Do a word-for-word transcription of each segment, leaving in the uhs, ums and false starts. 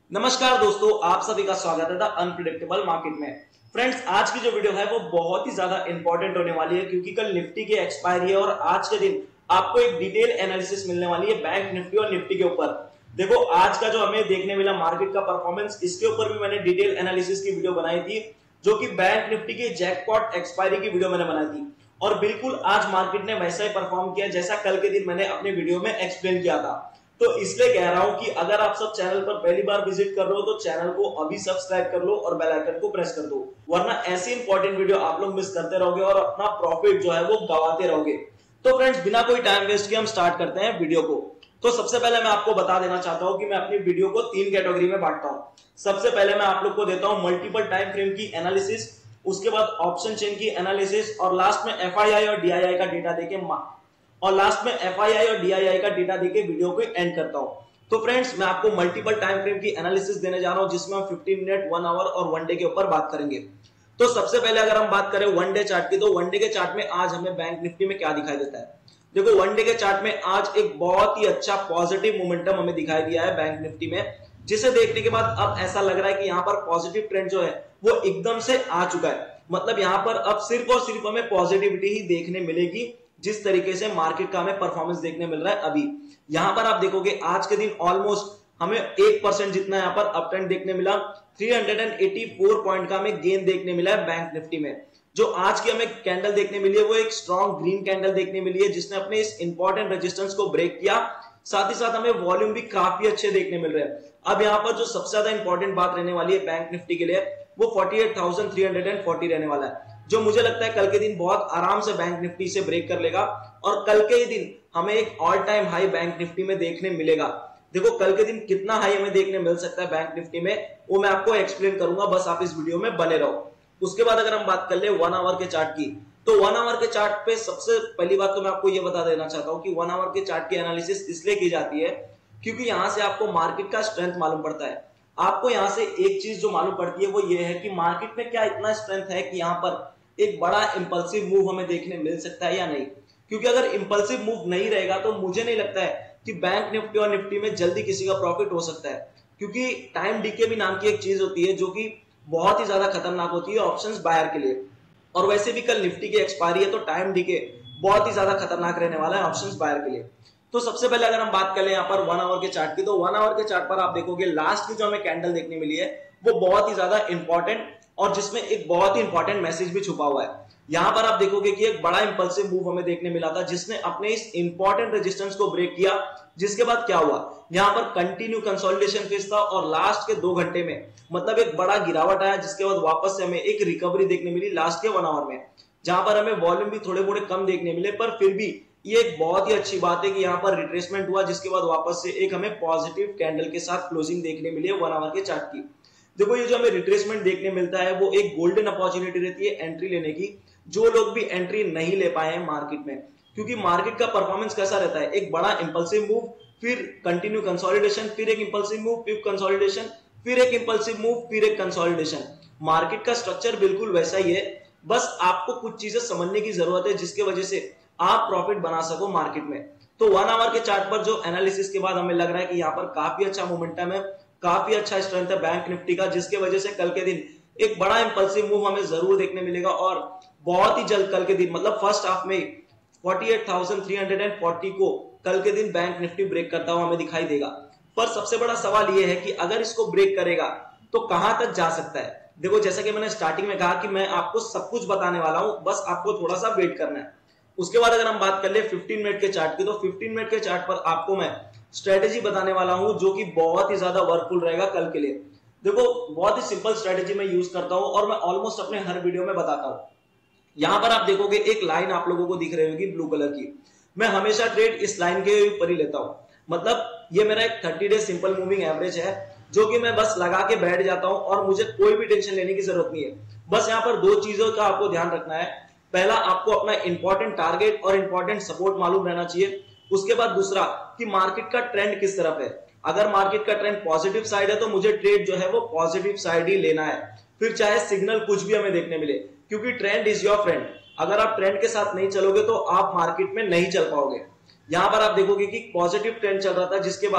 नमस्कार दोस्तों, आप सभी का स्वागत है द अनप्रिडिक्टेबल मार्केट में। फ्रेंड्स, आज की जो वीडियो है वो बहुत ही ज्यादा इंपॉर्टेंट होने वाली है क्योंकि कल निफ्टी की एक्सपायरी है और आज के दिन आपको एक डिटेल एनालिसिस मिलने वाली है बैंक निफ्टी और निफ्टी के ऊपर। देखो, आज का जो हमें देखने मिला मार्केट का परफॉर्मेंस, इसके ऊपर भी मैंने डिटेल एनालिसिस की वीडियो बनाई थी, जो कि बैंक निफ्टी की जैकपॉट एक्सपायरी की वीडियो मैंने बनाई थी। और बिल्कुल आज मार्केट ने वैसा ही परफॉर्म किया जैसा कल के दिन मैंने अपने वीडियो में एक्सप्लेन किया था। तो इसलिए कह रहा हूं कि अगर आप सब चैनल पर पहली बार विजिट कर रहे हो तो चैनल को अभी सब्सक्राइब कर लो और बेल आइकन को प्रेस कर दो, वरना ऐसी इंपॉर्टेंट वीडियो आप लोग मिस करते रहोगे और अपना प्रॉफिट जो है वो गवाते रहोगे। तो फ्रेंड्स, बिना कोई टाइम वेस्ट किए हम स्टार्ट करते हैं वीडियो को। तो सबसे पहले मैं आपको बता देना चाहता हूं कि मैं अपनी वीडियो को तीन कैटेगरी में बांटता हूं। सबसे पहले मैं आप लोग को देता हूं मल्टीपल टाइम फ्रेम की एनालिसिस, उसके बाद ऑप्शन चेन की एनालिसिस और लास्ट में एफ आई आई और डी आई आई का डेटा देके और लास्ट में एफ आई आई और डी आई आई का डेटा देके वीडियो को एंड करता हूं। तो फ्रेंड्स, मैं आपको मल्टीपल टाइम फ्रेम की एनालिसिस देने जा रहा हूं जिसमें हम पंद्रह मिनट, वन आवर और वन डे के ऊपर बात करेंगे। तो सबसे पहले अगर हम बात करें वन डे चार्ट की, तो वन डे के चार्ट में आज हमें बैंक निफ्टी में क्या दिखाई देता है। देखो, वन डे के चार्ट में आज एक बहुत ही अच्छा पॉजिटिव मोमेंटम हमें दिखाई दिया है बैंक निफ्टी में, जिसे देखने के बाद अब ऐसा लग रहा है कि यहाँ पर पॉजिटिव ट्रेंड जो है वो एकदम से आ चुका है। मतलब यहाँ पर अब सिर्फ और सिर्फ हमें पॉजिटिविटी ही देखने मिलेगी, जिस तरीके से मार्केट का हमें परफॉर्मेंस देखने मिल रहा है अभी। यहां पर आप देखोगे आज के दिन ऑलमोस्ट हमें एक परसेंट जितना यहां पर अप ट्रेंड देखने मिला, तीन सौ चौरासी पॉइंट का हमें गेन देखने मिला है बैंक निफ्टी में। जो आज की हमें कैंडल देखने मिली है वो एक स्ट्रॉन्ग ग्रीन कैंडल देखने मिली है, जिसने अपने इस इंपॉर्टेंट रेजिस्टेंस को ब्रेक किया। साथ ही साथ हमें वॉल्यूम भी काफी अच्छे देखने मिल रहे हैं। अब यहाँ पर जो सबसे ज्यादा इंपॉर्टेंट बात रहने वाली है बैंक निफ्टी के लिए, वो अड़तालीस हज़ार तीन सौ चालीस रहने वाला है, जो मुझे लगता है कल के दिन बहुत आराम से बैंक निफ्टी से ब्रेक कर लेगा और कल के ही दिन हमें एक all time high bank Nifty में देखने मिलेगा। देखो, कल के दिन कितना हाई हमें देखने मिल सकता है बैंक निफ्टी में, वो मैं आपको एक्सप्लेन करूंगा, बस आप इस वीडियो में बने रहो। उसके बाद अगर हम बात कर ले वन आवर के चार्ट की, तो वन आवर के चार्ट पे सबसे पहली बात तो मैं आपको ये बता देना चाहता हूं कि वन आवर के चार्ट की एनालिसिस इसलिए की जाती है क्योंकि यहां से आपको मार्केट का स्ट्रेंथ मालूम पड़ता है। आपको यहां से एक चीज जो मालूम पड़ती है वो ये है कि मार्केट में क्या इतना स्ट्रेंथ है कि यहाँ पर एक बड़ा इंपल्सिव मूव हमें देखने मिल सकता है या नहीं। क्योंकि अगर इंपल्सिव मूव नहीं रहेगा तो मुझे नहीं लगता है कि बैंक निफ्टी और निफ्टी में जल्दी किसी का प्रॉफिट हो सकता है, क्योंकि टाइम डीके भी नाम की एक चीज होती है जो कि बहुत ही ज्यादा खतरनाक होती है ऑप्शंस बायर के लिए। और वैसे भी कल निफ्टी की एक्सपायरी है तो टाइम डीके बहुत ही ज्यादा खतरनाक रहने वाला है ऑप्शंस बायर के लिए। तो सबसे पहले अगर हम बात करें यहाँ पर वन आवर के चार्ट की, तो वन आवर के चार्ट पर आप देखोगे लास्ट की जो हमें कैंडल देखने मिली है वो बहुत ही ज्यादा इंपॉर्टेंट और जिसमें एक बहुत ही इंपॉर्टेंट मैसेज भी छुपा हुआ है। यहां पर आप देखोगे कि एक बड़ा इंपल्सिव मूव हमें देखने मिला था जिसने अपने इस इंपॉर्टेंट रेजिस्टेंस को ब्रेक किया, जिसके बाद क्या हुआ, यहां पर कंटिन्यू कंसोलिडेशन फेज था और लास्ट के दो घंटे में मतलब एक बड़ा गिरावट आया, जिसके बाद वापस से हमें एक रिकवरी देखने मिली लास्ट के वन आवर में, जहां पर हमें वॉल्यूम भी थोड़े मोड़े कम देखने मिले, पर फिर भी ये एक बहुत ही अच्छी बात है कि यहाँ पर रिट्रेसमेंट हुआ, जिसके बाद वापस से एक हमें पॉजिटिव कैंडल के साथ क्लोजिंग देखने मिली है वन आवर के चार्ट की। देखो, ये जो हमें रिट्रेसमेंट देखने मिलता है वो एक गोल्डन अपॉर्चुनिटी रहती है एंट्री लेने की, जो लोग भी एंट्री नहीं ले पाए हैं मार्केट में। क्योंकि मार्केट का परफॉर्मेंस कैसा रहता है, एक बड़ा इंपल्सिव मूव, फिर कंटिन्यू कंसोलिडेशन, फिर एक इंपल्सिव मूव, फिर कंसोलिडेशन, फिर एक इंपल्सिव मूव, फिर एक कंसोलिडेशन। मार्केट का स्ट्रक्चर बिल्कुल वैसा ही है, बस आपको कुछ चीजें समझने की जरूरत है जिसकी वजह से आप प्रॉफिट बना सको मार्केट में। तो वन आवर के चार्ट पर जो एनालिसिस के बाद हमें लग रहा है कि यहाँ पर काफी अच्छा मोमेंटम है, काफी अच्छा स्ट्रेंथ है बैंक निफ्टी का, जिसके वजह से कल के दिन एक बड़ा इंपल्सिव मूव हमें जरूर देखने मिलेगा और बहुत ही जल्द कल के दिन मतलब फर्स्ट हाफ में अड़तालीस हज़ार तीन सौ चालीस को कल के दिन बैंक निफ्टी ब्रेक करता हुआ हमें दिखाई देगा। पर सबसे बड़ा सवाल यह है कि अगर इसको ब्रेक करेगा तो कहां तक जा सकता है। देखो, जैसा कि मैंने स्टार्टिंग में कहा कि मैं आपको सब कुछ बताने वाला हूं, बस आपको थोड़ा सा वेट करना है। उसके बाद अगर हम बात कर ले पंद्रह मिनट के चार्ट की, तो पंद्रह मिनट के चार्ट पर आपको मैं स्ट्रेटेजी बताने वाला हूं जो कि बहुत ही ज्यादा वर्कफुल रहेगा कल के लिए। देखो, बहुत ही सिंपल स्ट्रेटेजी मैं यूज करता हूं और मैं ऑलमोस्ट अपने हर वीडियो में बताता हूं। यहां पर आप देखोगे एक लाइन आप लोगों को दिख रही होगी ब्लू कलर की, मैं हमेशा ट्रेड इस लाइन के ऊपर ही लेता हूं। मतलब ये मेरा एक thirty day simple moving average है जो कि मैं बस लगा के बैठ जाता हूं और मुझे कोई भी टेंशन लेने की जरूरत नहीं है। बस यहाँ पर दो चीजों का आपको ध्यान रखना है। पहला, आपको अपना इंपॉर्टेंट टारगेट और इंपॉर्टेंट सपोर्ट मालूम रहना चाहिए। उसके बाद दूसरा कि मार्केट का ट्रेंड किस तरफ है। अगर मार्केट का ट्रेंड पॉजिटिव साइड है तो मुझे ट्रेड जो है वो पॉजिटिव साइड ही लेना है, फिर चाहे सिग्नल कुछ भी हमें देखने मिले, क्योंकि ट्रेंड इज योर फ्रेंड। अगर आप ट्रेंड के साथ नहीं चलोगे तो आप मार्केट में नहीं चल पाओगे। यहां पर आप देखोगे कि पॉजिटिव ट्रेंड चल रहा था, जिसके बाद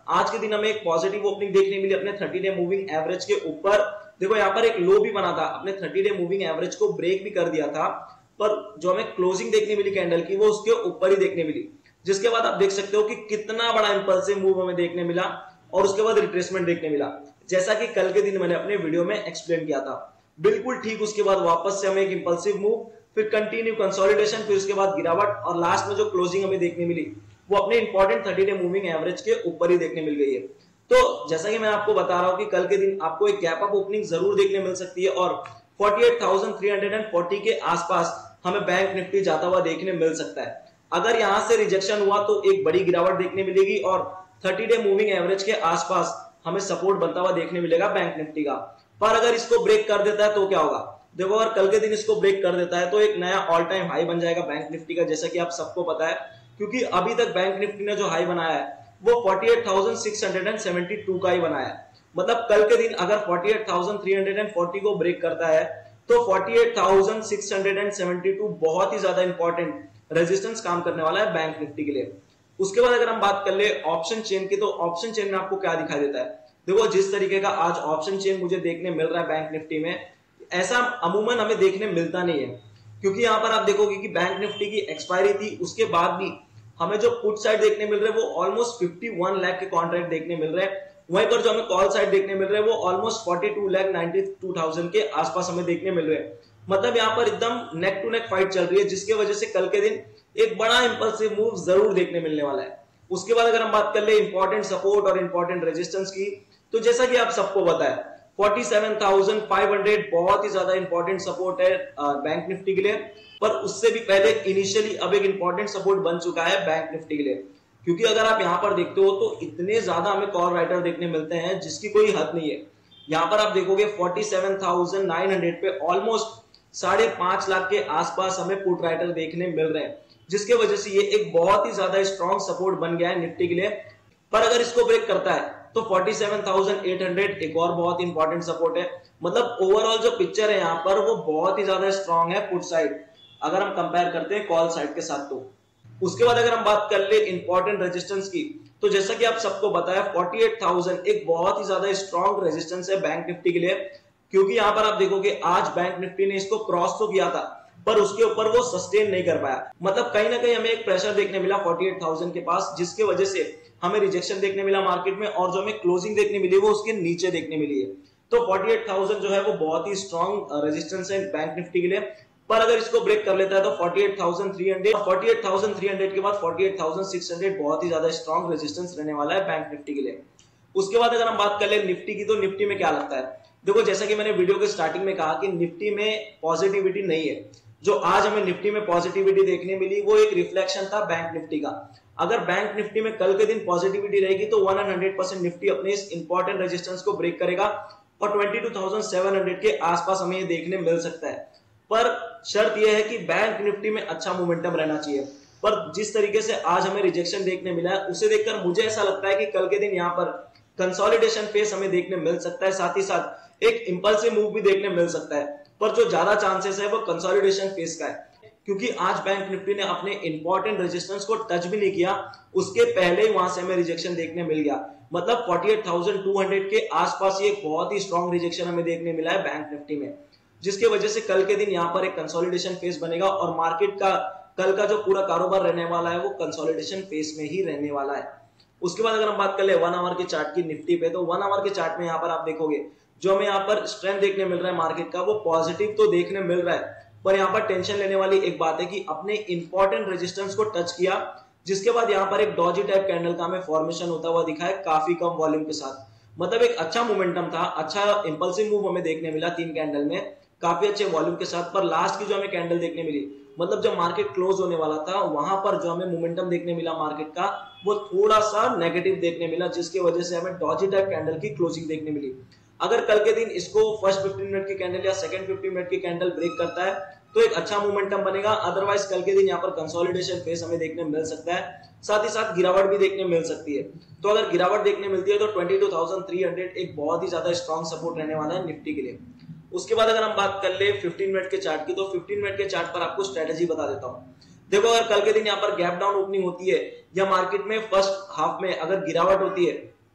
आज के दिन हमें एक पॉजिटिव ओपनिंग देखने मिली अपने थर्टी डे मूविंग एवरेज के ऊपर। देखो यहाँ पर एक लो भी बना था, अपने थर्टी डे मूविंग एवरेज को ब्रेक भी कर दिया था, पर जो हमें क्लोजिंग देखने मिली कैंडल की वो उसके ऊपर ही देखने मिली, जिसके बाद आप देख सकते हो कि कितना बड़ा इंपल्सिव मूव हमें देखने मिला और उसके बाद रिट्रेसमेंट देखने मिला, जैसा कि कल के दिन मैंने अपने वीडियो में एक्सप्लेन किया था। बिल्कुल ठीक उसके बाद वापस से हमें एक इंपल्सिव मूव, फिर कंटिन्यू कंसोलिडेशन, फिर उसके बाद गिरावट और लास्ट में जो क्लोजिंग हमें देखने मिली वो अपने important thirty day moving average के ऊपर ही देखने मिल गई है। तो जैसा कि मैं आपको बता रहा हूं कि कल के दिन आपको एक गैप अप ओपनिंग जरूर देखने मिल सकती है और अड़तालीस हज़ार तीन सौ चालीस के आसपास हमें बैंक निफ्टी जाता हुआ देखने मिल सकता है। अगर यहां से रिजेक्शन हुआ तो एक बड़ी गिरावट देखने मिलेगी और थर्टी डे मूविंग एवरेज के आसपास हमें सपोर्ट बनता हुआ देखने मिलेगा बैंक निफ्टी का। पर अगर इसको ब्रेक कर देता है तो क्या होगा? देखो अगर कल के दिन इसको ब्रेक कर देता है तो एक नया ऑल टाइम हाई बन जाएगा बैंक निफ्टी का, जैसा कि आप सबको पता है, क्योंकि अभी तक बैंक निफ्टी ने जो हाई बनाया है वो अड़तालीस हज़ार छह सौ बहत्तर का ही बनाया है। मतलब कल के दिन अगर अड़तालीस हज़ार तीन सौ चालीस को ब्रेक करता है तो अड़तालीस हज़ार छह सौ बहत्तर बहुत ही ज्यादा इंपॉर्टेंट रेजिस्टेंस काम करने वाला है बैंक निफ्टी के लिए। उसके बाद अगर हम बात कर ले ऑप्शन चेन की, तो ऑप्शन चेन में आपको क्या दिखाई देता है? देखो जिस तरीके का आज ऑप्शन चेन मुझे देखने मिल रहा है बैंक निफ्टी में, ऐसा अमूमन हमें देखने मिलता नहीं है, क्योंकि यहाँ पर आप देखोगे कि बैंक निफ्टी की एक्सपायरी थी, उसके बाद भी हमें जो पुट साइड देखने मिल रहे हैं वो ऑलमोस्ट इक्यावन लाख के कॉन्ट्रैक्ट देखने मिल रहे हैं। वहीं पर जो हमें कॉल साइड देखने मिल रहे हैं वो ऑलमोस्ट बयालीस लाख बानवे हज़ार के आसपास हमें देखने मिल रहे हैं। मतलब यहाँ पर एकदम नेक टू नेक फाइट चल रही है, जिसकी वजह से कल के दिन एक बड़ा इंपल्सिव मूव जरूर देखने मिलने वाला है। उसके बाद अगर हम बात कर ले इंपॉर्टेंट सपोर्ट और इंपॉर्टेंट रेजिस्टेंस की, तो जैसा कि आप सबको पता है सैंतालीस हज़ार पाँच सौ बहुत ही ज्यादा इंपॉर्टेंट सपोर्ट है बैंक निफ्टी के लिए, पर उससे भी पहले इनिशियली अब एक इंपॉर्टेंट सपोर्ट बन चुका है बैंक निफ्टी के लिए, क्योंकि अगर आप यहां पर देखते हो तो इतने ज्यादा हमें कॉल राइटर देखने मिलते हैं जिसकी कोई हद नहीं है। यहां पर आप देखोगे सैंतालीस हज़ार नौ सौ पे ऑलमोस्ट साढ़े पांच लाख के आसपास हमें पुट राइटर देखने मिल रहे हैं, जिसके वजह से ये एक बहुत ही ज्यादा स्ट्रॉन्ग सपोर्ट बन गया है निफ्टी के लिए। पर अगर इसको ब्रेक करता है तो सैंतालीस हज़ार आठ सौ एक और बहुत इंपॉर्टेंट सपोर्ट है। मतलब ओवरऑल जो पिक्चर है यहाँ पर वो बहुत ही ज्यादा स्ट्रॉन्ग है पुट साइड, अगर हम कंपेयर करते हैं कॉल साइड के साथ। तो उसके बाद अगर हम बात कर ले इंपॉर्टेंट रेजिस्टेंस की, तो जैसा कि आप सबको पता है अड़तालीस हज़ार एक बहुत ही ज्यादा स्ट्रॉन्ग रेजिस्टेंस है बैंक निफ्टी के लिए, क्योंकि यहाँ पर आप देखोगे आज बैंक निफ्टी ने इसको क्रॉस तो किया था पर उसके ऊपर वो सस्टेन नहीं कर पाया। मतलब कहीं ना कहीं हमें एक प्रेशर देखने मिला अड़तालीस हज़ार के पास, जिसके वजह से हमें रिजेक्शन देखने मिला मार्केट में और जो हमें क्लोजिंग देखने मिली वो उसके नीचे देखने मिली है। तो अड़तालीस हज़ार जो है वो बहुत ही स्ट्रॉन्ग रेजिस्टेंस है बैंक निफ्टी के लिए। पर अगर इसको ब्रेक कर लेता है तो अड़तालीस हज़ार तीन सौ अड़तालीस हज़ार तीन सौ के बाद अड़तालीस हज़ार छह सौ बहुत ही ज्यादा स्ट्रॉन्ग रेजिस्टेंस रहने वाला है बैंक निफ्टी के लिए। उसके बाद अगर हम बात कर ले निफ्टी की, तो निफ्टी में क्या लगता है? देखो जैसा कि मैंने वीडियो के स्टार्टिंग में कहा कि निफ्टी में पॉजिटिविटी नहीं है। जो आज हमें निफ्टी में पॉजिटिविटी देखने मिली वो एक रिफ्लेक्शन था बैंक निफ्टी का। अगर बैंक निफ्टी में कल के दिन पॉजिटिविटी रहेगी तो सौ परसेंट निफ्टी अपने इस इंपॉर्टेंट रेजिस्टेंस को ब्रेक करेगा और बाईस हज़ार सात सौ के आसपास हमें ये देखने मिल सकता है। पर शर्त यह है कि बैंक निफ्टी में अच्छा मोमेंटम रहना चाहिए। पर जिस तरीके से आज हमें रिजेक्शन देखने मिला है उसे देखकर मुझे ऐसा लगता है कि कल के दिन यहाँ पर कंसोलिडेशन फेस हमें देखने मिल सकता है, साथ ही साथ एक इंपल्सिव मूव भी देखने मिल सकता है। पर जो ज्यादा चांसेस है वो कंसोलिडेशन फेस का है, क्योंकि आज बैंक निफ्टी ने अपने इंपॉर्टेंट रेजिस्टेंस को टच भी नहीं किया, उसके पहले ही वहां से हमें रिजेक्शन देखने मिल गया। मतलब अड़तालीस हज़ार दो सौ के आसपास ये एक बहुत ही स्ट्रॉन्ग रिजेक्शन हमें देखने मिला है बैंक निफ्टी में, जिसकी वजह से कल के दिन यहाँ पर एक कंसोलिडेशन फेस बनेगा और मार्केट का कल का जो पूरा कारोबार रहने वाला है वो कंसोलिडेशन फेस में ही रहने वाला है। उसके बाद अगर हम बात कर ले वन आवर के चार्ट की निफ्टी पे, तो वन आवर के चार्ट में यहाँ पर आप देखोगे जो हमें यहाँ पर स्ट्रेंथ देखने मिल रहा है मार्केट का वो पॉजिटिव तो देखने मिल रहा है, पर यहाँ पर टेंशन लेने वाली एक बात है कि अपने इंपॉर्टेंट रेजिस्टेंस को टच किया, जिसके बाद यहाँ पर एक डॉजी टाइप कैंडल का हमें फॉर्मेशन होता हुआ दिखा है काफी कम वॉल्यूम के साथ। मतलब एक अच्छा मोमेंटम था, अच्छा इंपल्सिव मूव हमें देखने मिला तीन कैंडल में काफी अच्छे वॉल्यूम के साथ। पर लास्ट की जो हमें कैंडल देखने मिली, मतलब जब मार्केट क्लोज होने वाला था वहां पर जो हमें मोमेंटम देखने मिला मार्केट का वो थोड़ा सा नेगेटिव देखने मिला, जिसकी वजह से हमें डॉजी टाइप कैंडल की क्लोजिंग देखने मिली। अगर कल के दिन इसको फर्स्ट पंद्रह मिनट की कैंडल या सेकंड पंद्रह मिनट की कैंडल ब्रेक करता है तो एक अच्छा मोमेंटम बनेगा। अदरवाइज कल के दिन यहाँ पर कंसोलिडेशन फेस हमें देखने मिल सकता है, साथ ही साथ गिरावट भी देखने मिल सकती है। तो अगर गिरावट देखने मिलती है तो बाईस हज़ार तीन सौ एक बहुत ही ज्यादा स्ट्रॉन्ग सपोर्ट रहने वाला है निफ्टी के लिए। उसके बाद अगर हम बात कर ले पंद्रह मिनट के चार्ट की, तो पंद्रह मिनट के चार्ट पर आपको स्ट्रेटेजी बता देता हूँ। देखो अगर कल के दिन यहाँ पर गैप डाउन ओपनिंग होती है या मार्केट में फर्स्ट हाफ में अगर गिरावट होती है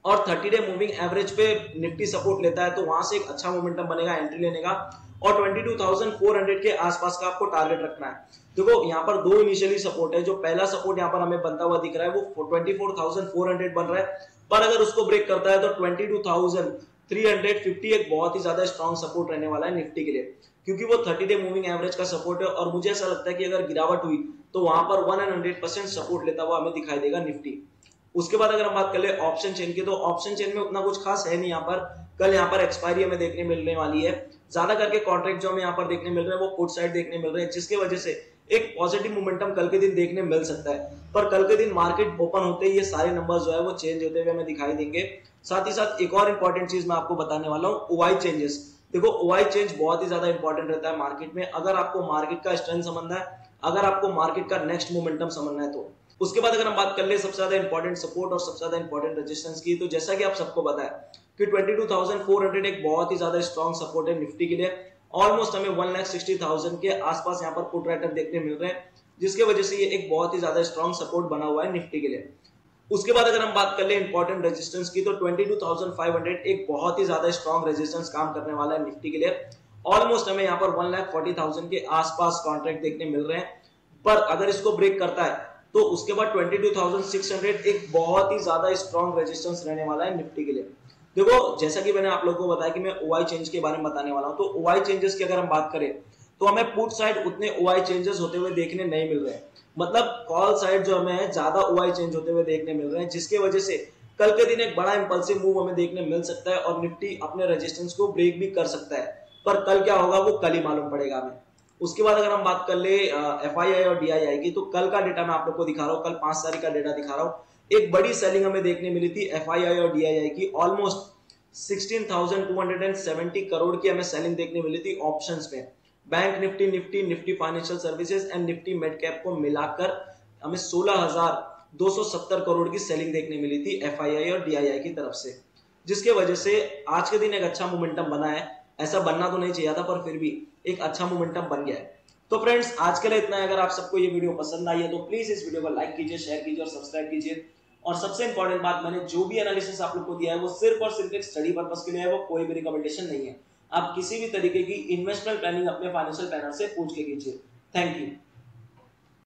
और थर्टी डे मूविंग एवरेज पे निफ्टी सपोर्ट लेता है तो वहां से एक अच्छा मोमेंटम बनेगा एंट्री लेने का। और बाईस हज़ार चार सौ के आसपास का आपको टारगेट रखना है। देखो यहाँ पर दो इनिशियली सपोर्ट है। जो पहला सपोर्ट यहाँ पर हमें बनता हुआ दिख रहा है वो चौबीस हज़ार चार सौ बन रहा है, पर अगर उसको ब्रेक करता है तो बाईस हज़ार तीन सौ पचास एक बहुत ही ज्यादा स्ट्रॉन्ग सपोर्ट रहने वाला है निफ्टी के लिए, क्योंकि वो थर्टी डे मूविंग एवरेज का सपोर्ट है। और मुझे ऐसा लगता है कि अगर गिरावट हुई तो वहां पर सौ परसेंट सपोर्ट लेता हुआ हमें दिखाई देगा निफ्टी। उसके बाद अगर हम बात कर ले ऑप्शन चेन की, तो ऑप्शन चेन में उतना कुछ खास है नहीं। यहाँ पर कल यहाँ पर एक्सपायरी हमें देखने मिलने वाली है। ज्यादा करके कॉन्ट्रैक्ट जो हमें यहाँ पर देखने मिल रहे हैं वो पुट साइड देखने मिल रहे हैं, जिसकी वजह से एक पॉजिटिव मोमेंटम कल के दिन देखने मिल सकता है। पर कल के दिन मार्केट ओपन होते ही ये सारे नंबर्स जो है वो चेंज होते हुए हमें दिखाई देंगे। साथ ही साथ एक और इंपॉर्टेंट चीज मैं आपको बताने वाला हूँ, ओवाई चेंजेस। देखो ओवाई चेंज बहुत ही ज्यादा इंपॉर्टेंट रहता है मार्केट में। अगर आपको मार्केट का स्ट्रेंथ समझना है, अगर आपको मार्केट का नेक्स्ट मोमेंटम समझना है तो। उसके बाद अगर हम बात कर ले सबसे ज्यादा इंपॉर्टेंट सपोर्ट और सबसे ज्यादा इंपॉर्टेंट रेजिस्टेंस की, तो जैसा कि आप सबको पता है कि बाईस हज़ार चार सौ एक बहुत ही ज्यादा स्ट्रॉन्ग सपोर्ट है निफ्टी के लिए। ऑलमोस्ट हमें एक लाख साठ हज़ार के आसपास यहाँ पर पुट राइटर देखने मिल रहे हैं, जिसके वजह से ये एक बहुत ही ज्यादा स्ट्रॉन्ग सपोर्ट बना हुआ है निफ्टी के लिए। उसके बाद अगर हम बात कर ले इंपॉर्टेंट रेजिस्टेंस की, तो बाईस हज़ार पाँच सौ एक बहुत ही ज्यादा स्ट्रॉन्ग रेजिस्टेंस काम करने वाला है निफ्टी के लिए। ऑलमोस्ट हमें यहाँ पर एक लाख चालीस हज़ार के आसपास कॉन्ट्रैक्ट देखने मिल रहे हैं, पर अगर इसको ब्रेक करता है तो उसके बाद बाईस हज़ार छह सौ एक बहुत ही ज्यादा स्ट्रॉन्ग रेजिस्टेंस रहने वाला है निफ्टी के लिए। देखो जैसा कि मैंने आप लोगों को बताया कि मैं ओआई चेंज के बारे में बताने वाला हूं, तो ओआई चेंजेस की अगर हम बात करें तो हमें पुट साइड उतने ओआई चेंजेस होते हुए देखने नहीं मिल रहे हैं। मतलब कॉल साइड जो हमें ज्यादा ओआई चेंज होते हुए देखने मिल रहे हैं, जिसके वजह से कल के दिन एक बड़ा इंपल्सिव मूव हमें देखने मिल सकता है और निफ्टी अपने रेजिस्टेंस को ब्रेक भी कर सकता है। पर कल क्या होगा वो कल ही मालूम पड़ेगा हमें। उसके बाद अगर हम बात कर ले एफ आई आई और डी आई आई की, तो कल का डेटा मैं आप लोग को दिखा रहा हूँ, कल पांच तारीख का डेटा दिखा रहा हूँ। एक बड़ी सेलिंग हमें देखने मिली थी एफ आई आई और डी आई आई की, ऑलमोस्ट सोलह हज़ार दो सौ सत्तर करोड़ की हमें सेलिंग देखने मिली थी ऑप्शंस में। Bank Nifty, Nifty Nifty financial services and Nifty mid cap को मिलाकर हमें सोलह हज़ार दो सौ सत्तर करोड़ की सेलिंग देखने मिली थी एफ आई आई और डी आई आई की तरफ से, जिसके वजह से आज के दिन एक अच्छा मोमेंटम बना है। ऐसा बनना तो नहीं चाहिए था, पर फिर भी एक अच्छा मोमेंटम बन गया है। तो फ्रेंड्स आज के लिए इतना है। अगर आप सबको ये वीडियो पसंद आई है तो प्लीज इस वीडियो को लाइक कीजिए, शेयर कीजिए और सब्सक्राइब कीजिए। और सबसे इंपॉर्टेंट बात, मैंने जो भी एनालिसिस आप लोग को दिया है वो सिर्फ और सिर्फ एक स्टडी पर्पस के लिए है, वो कोई भी रिकमेंडेशन नहीं है। आप किसी भी तरीके की इन्वेस्टमेंट प्लानिंग अपने फाइनेंशियल प्लानर से पूछ के कीजिए। Thank you.